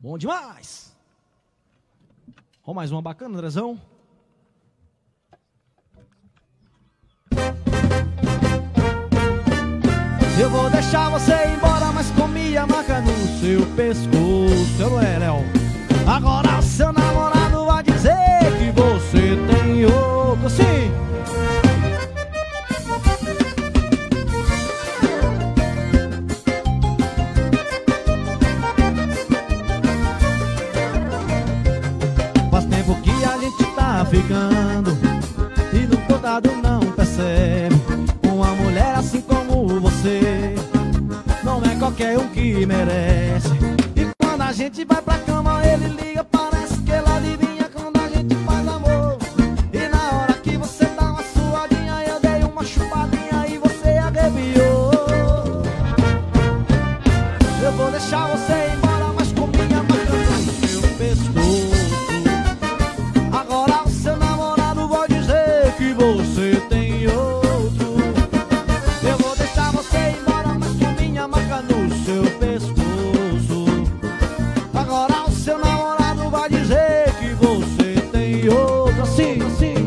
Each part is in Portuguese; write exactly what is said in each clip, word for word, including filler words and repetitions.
Bom demais. Vamos mais uma bacana, Andrezão. Eu vou deixar você ir embora, mas com minha marca no seu pescoço. Eu não é, Léo? Agora o seu namorado vai dizer que você tem outro, sim. Faz tempo que a gente tá ficando e no contado não percebe. Uma mulher assim como você não é qualquer um que merece. E quando a gente vai pra cama ele liga, parece que ele adivinha quando a gente faz amor. E na hora que você dá uma suadinha eu dei uma chupadinha e você arrepiou. Eu vou deixar você ir embora, mas com minha marca no seu pescoço. Agora o seu namorado vai dizer que você tem outro. Eu vou deixar você ir embora, mas com minha marca no seu pescoço. Agora o seu namorado vai dizer que você tem outro. Assim, assim,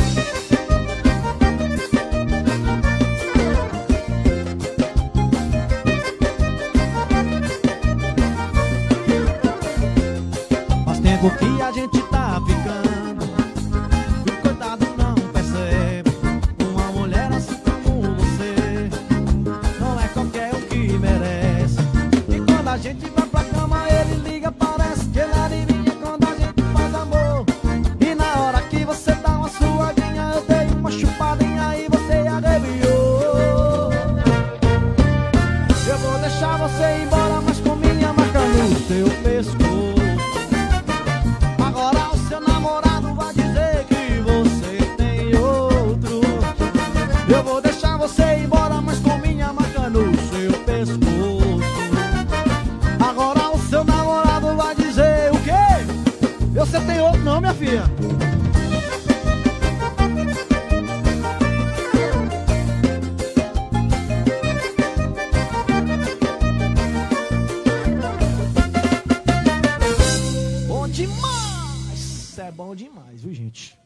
faz tempo que a gente tá ficando e o coitado não percebe. Uma mulher assim como você não é qualquer um que merece. E quando a gente vai pra cama ele liga, parece que ele adivinha quando a gente faz amor. E na hora que você dá uma suadinha eu dei uma chupadinha e você arrepiou. Eu vou deixar você ir embora, mas com minha marca no seu pescoço. Agora o seu namorado vai dizer que você tem outro. Eu vou deixar você ir embora, mas com minha marca no seu pescoço. Agora o seu namorado vai dizer o quê? Você tem outro não, minha filha? Bom demais! Isso é bom demais, viu, gente?